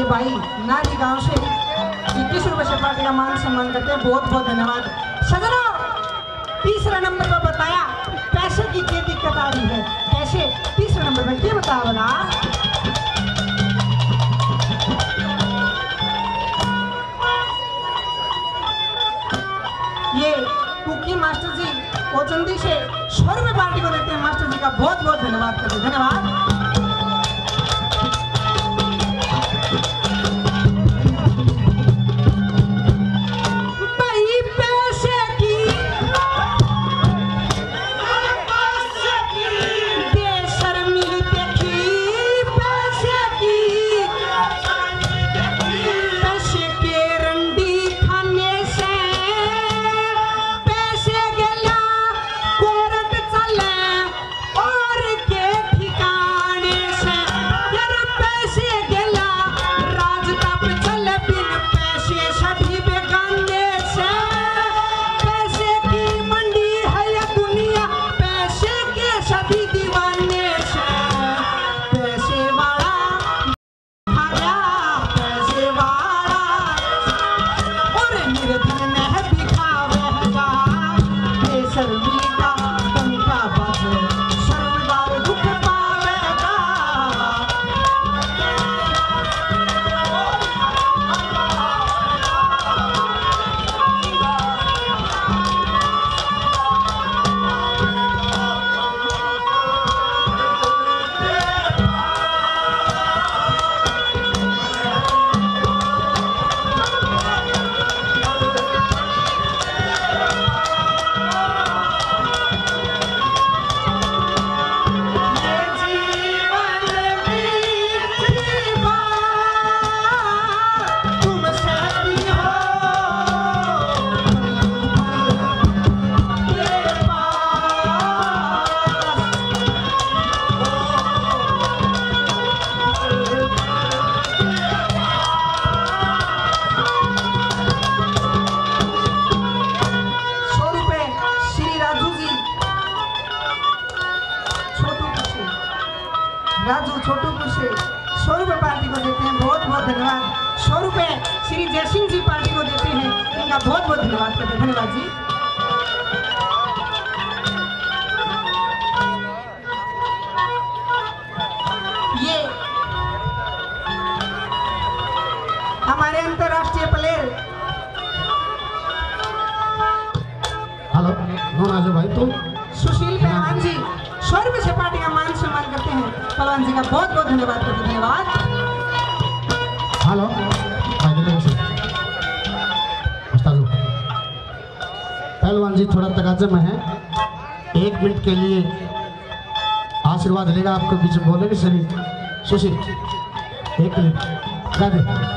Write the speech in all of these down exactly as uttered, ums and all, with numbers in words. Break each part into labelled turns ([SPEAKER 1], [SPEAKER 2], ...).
[SPEAKER 1] भाई नारी गांव से इक्कीस रुपए से पार्टी का मान सम्मान करते हैं, बहुत बहुत धन्यवाद। सजनों, तीसरा नंबर पर बताया पैसे की क्या दिक्कत आ रही है, कैसे तीसरे नंबर पर क्या बता बोला। ये कुकी मास्टर जी कोचंदी से सौ रुपए पार्टी को देते हैं, मास्टर जी का बहुत बहुत धन्यवाद करते हैं, धन्यवाद। राजू छोटूपुर से सौ रुपए पार्टी को देते हैं, बहुत बहुत धन्यवाद। सौ रुपए श्री जयसिंह जी पार्टी को देते हैं, इनका बहुत बहुत धन्यवाद करते हैं, धन्यवाद जी। ये हमारे अंतरराष्ट्रीय प्लेयर
[SPEAKER 2] हेलो कौन आजो भाई तुम?
[SPEAKER 1] सुशील पहलवान जी सौ रुपए से पार्टी का मान सम्मान करते हैं, पहलवान जी का बहुत बहुत धन्यवाद करते हैं, धन्यवाद।
[SPEAKER 2] हेलो पहलवान जी थोड़ा तकाजे में है, एक मिनट के लिए आशीर्वाद लेगा, आपको बीच में बोलेंगे सभी। सुशील एक मिनट राधे।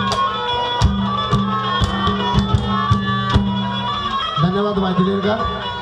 [SPEAKER 2] धन्यवाद भाई का।